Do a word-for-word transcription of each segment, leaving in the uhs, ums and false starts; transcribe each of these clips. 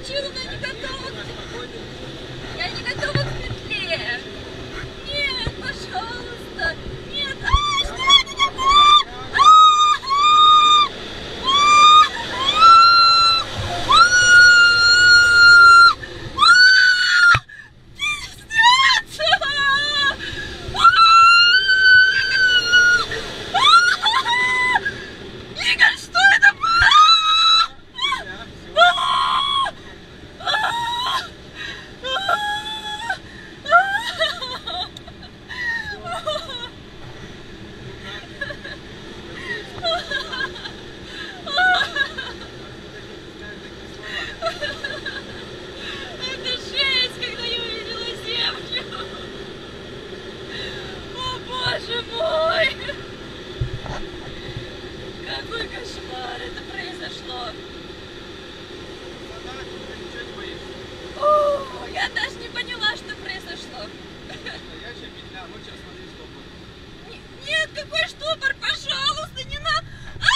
отключила, но я не готова. Я не готова к петле. Нет, пожалуйста. Нет. А, что это такое? Боже мой! Какой кошмар это произошло! О, я даже не поняла, что произошло. Нет, какой штопор, пожалуйста, не надо!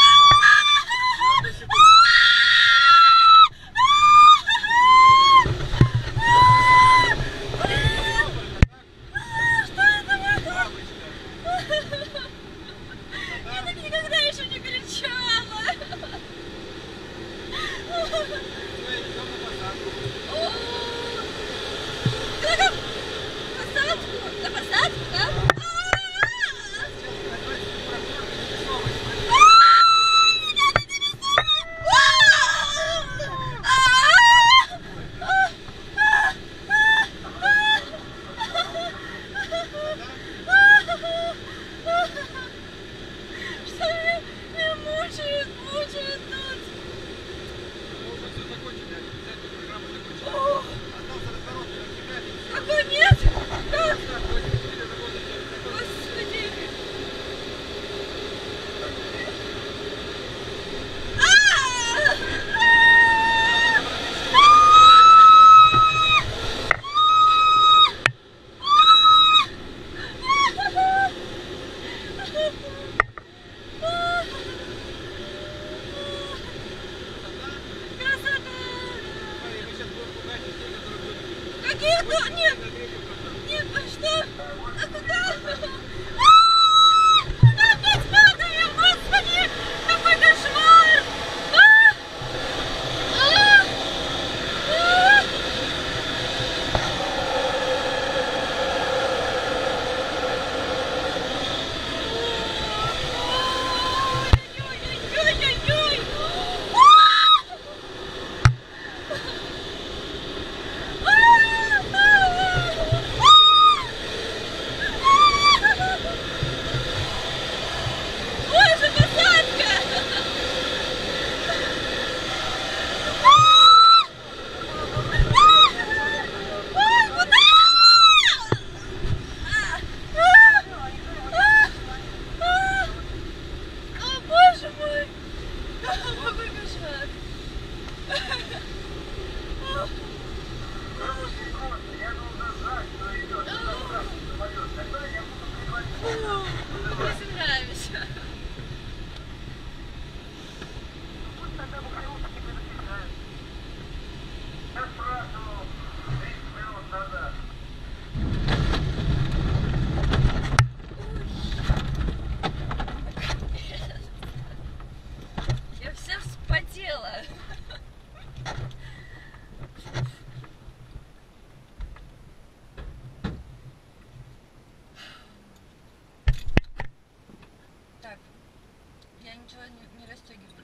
Нет, нет, нет, что? А куда? Опять падаем, господи! Какой кошмар! А! А! А! Ой-ой-ой-ой-ой! Я вся вспотела. Так, я ничего не, не расстегиваю.